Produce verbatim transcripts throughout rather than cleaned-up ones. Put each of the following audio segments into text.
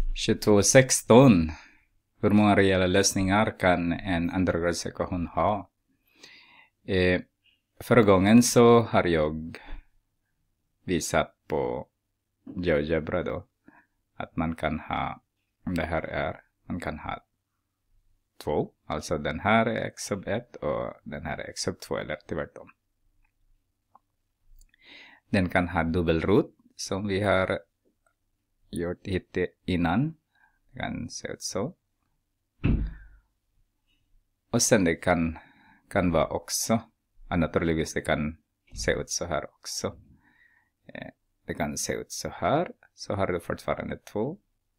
tjugotvå sexton. Hur många reella lösningar kan en undergradsekvation ha? Eh, förra gången så har jag visat på GeoGebra då att man kan ha, om det här är, man kan ha två, alltså den här är x sub ett och den här är x sub två eller tvärtom. Den kan ha dubbelrot som vi har gjort hit innan. Det kan se ut så. Och sen det kan, kan vara också, och naturligtvis det kan se ut så här också. Det kan se ut så här, så har du fortfarande två.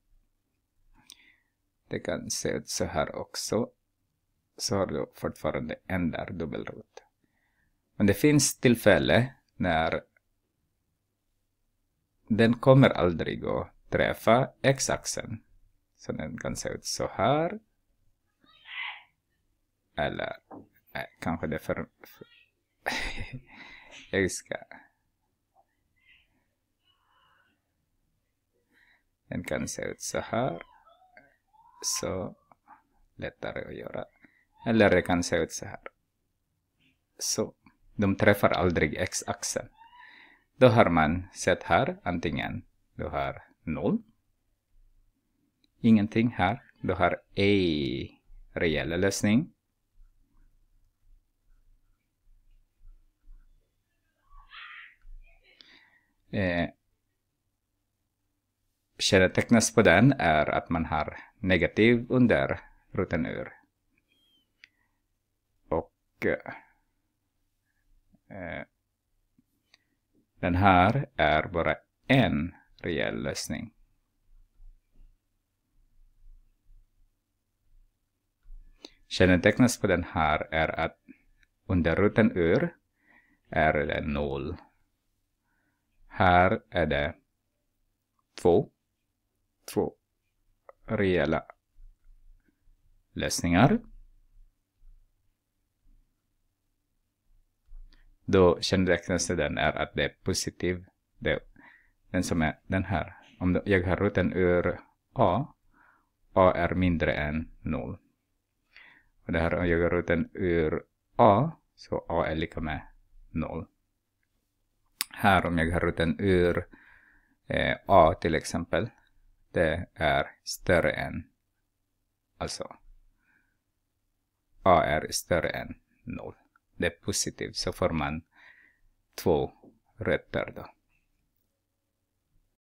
Det kan se ut så här också, så har du fortfarande en där dubbelrot. Men det finns tillfälle när den kommer aldrig att träffa x-axeln. Så den kan se ut så här. Eller äh, kanske det för... för jag ska... Den kan se ut så här. Så lättare att göra. Eller det kan se ut så här. Så de träffar aldrig x-axeln. Då har man sett här antingen du har noll. Ingenting här. Du har en reell lösning. Eh, Kännetecknas på den är att man har negativ under roten ur. Och eh, den här är bara en reell lösning. Kännetecknas på den här är att under roten ur är det noll. Här är det två. Två reella lösningar. Då kännetecknas den är att det är positiv. Det, den som är den här. Om jag har roten ur A. A är mindre än noll. Och det här om jag har roten ur A. Så A är lika med noll. Här om jag har roten ur eh, A till exempel. Det är större än. Alltså. A är större än noll. Det är positivt. Så får man två rötter då.